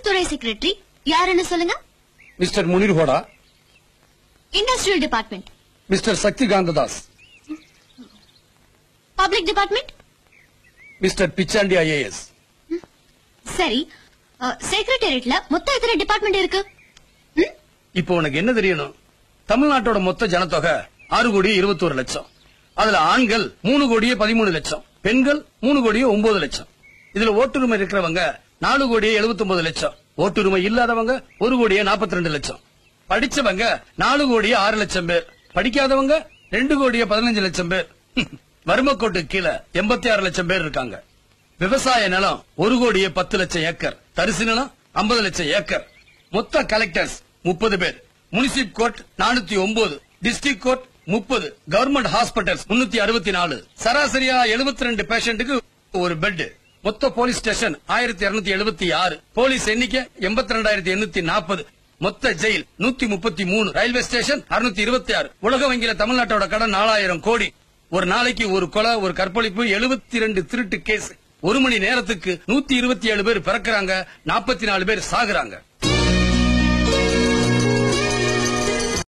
துறை செக்ரட்டரி யாருன்னு சொல்லுங்க. Mister Muneer Hoda. Industrial department mister Shaktikanta Das. Public department mister Pichandi IAS. சரி, செக்ரட்டேரியட்ல மொத்தம் எத்தனை டிபார்ட்மெண்ட் இருக்கு? இப்போ உனக்கு என்ன தெரியணும்? தமிழ்நாட்டோட மொத்த ஜனத்தொகை 6,21,00,000. அதுல ஆண்கள் 3,13,00,000, பெண்கள் 3,09,00,000. இதுல ஓட்டுரிமை இருக்கிறவங்க 4,79,00,000, ஓட்டுரிமை இல்லாதவங்க 1,42,00,000. படிச்சவங்க 4,06,00,000 பேர், படிக்காதவங்க 2,15,00,000 பேர். வறுமைக்கோட்டு கீழே 86,00,000 பேர் இருக்காங்க. விவசாய நிலம் 1,10,00,000 ஏக்கர், தரிசு நிலம் 50,00,000 ஏக்கர். மொத்த கலெக்டர்ஸ் 30 பேர், munsif court 409, district court 30, government hospitals 364, சராசரியா 72 பேஷண்ட்டுக்கு ஒரு பெட். மொத்த போலீஸ் ஸ்டேஷன் 1276, போலீஸ் எண்ணிக்கை 82,840, மொத்த ஜெயில் 133, ரயில்வே ஸ்டேஷன் 626. உலக வங்கியில தமிழ்நாட்டோட கடன் 4,000 கோடி. ஒரு நாளைக்கு ஒரு கொலை, ஒரு கற்பழிப்பு, 72 திருட்டு கேஸ். ஒரு மணி நேரத்துக்கு 127 பேர் பிறக்கிறாங்க, 44 பேர் சாகுறாங்க.